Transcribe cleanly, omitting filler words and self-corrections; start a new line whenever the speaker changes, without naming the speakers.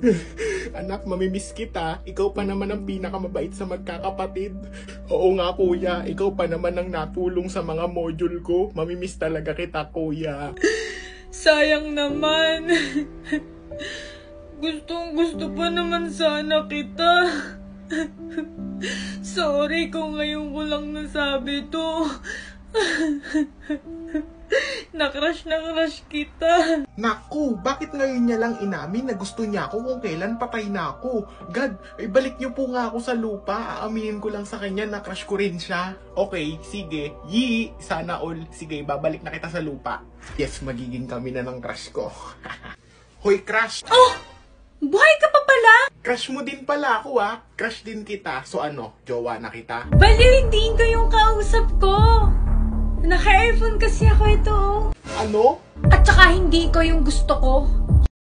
Anak, mamimiss kita. Ikaw pa naman ang pinakamabait sa magkakapatid. Oo nga, kuya. Ikaw pa naman ang natulong sa mga module ko. Mamimiss talaga kita, kuya.
Sayang naman. Gusto pa naman sana kita. Sorry kung ngayon ko lang nasabi to. Na-crush kita.
Naku, bakit ngayon niya lang inamin na gusto niya ako kung kailan patay na ako? God, ibalik niyo po nga ako sa lupa. Aaminin ko lang sa kanya na crush ko rin siya. Okay, sige. Sana all. Sige, babalik na kita sa lupa. Yes, magiging kami na ng crush ko. Hoy, crush!
Oh! Buhay ka pa pala?
Crush mo din pala ako, ah. Crush din kita. So ano, jowa na kita?
Baliw, hindi ko yung kausap ko. Naka-earphone kasi ako ito.
Ano?
At saka hindi ko yung gusto ko.